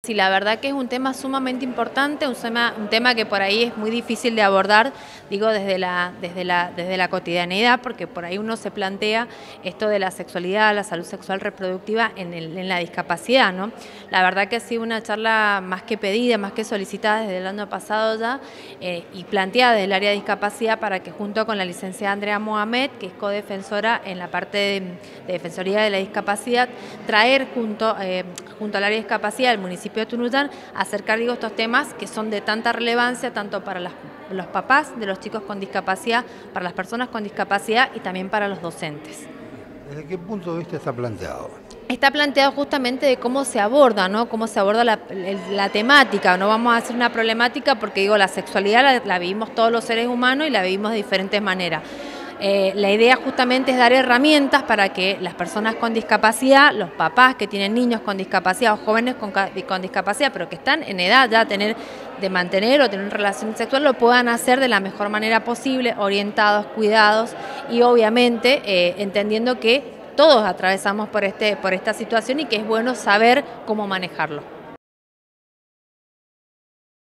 Sí, la verdad que es un tema sumamente importante, un tema que por ahí es muy difícil de abordar, digo, desde la cotidianeidad, porque por ahí uno se plantea esto de la sexualidad, la salud sexual reproductiva en la discapacidad, ¿no? La verdad que ha sido una charla más que pedida, más que solicitada desde el año pasado ya, y planteada desde el área de discapacidad para que junto con la licenciada Andrea Mohamed, que es codefensora en la parte de Defensoría de la Discapacidad, traer junto al área de discapacidad del municipio de Tunuyán, acercar estos temas que son de tanta relevancia tanto para los papás de los chicos con discapacidad, para las personas con discapacidad y también para los docentes. ¿Desde qué punto de vista está planteado? Está planteado justamente de cómo se aborda, ¿no? Cómo se aborda la temática. No vamos a hacer una problemática porque la sexualidad la vivimos todos los seres humanos y la vivimos de diferentes maneras. La idea justamente es dar herramientas para que las personas con discapacidad, los papás que tienen niños con discapacidad o jóvenes con discapacidad, pero que están en edad ya de mantener o tener una relación sexual, lo puedan hacer de la mejor manera posible, orientados, cuidados y obviamente entendiendo que todos atravesamos por esta situación y que es bueno saber cómo manejarlo.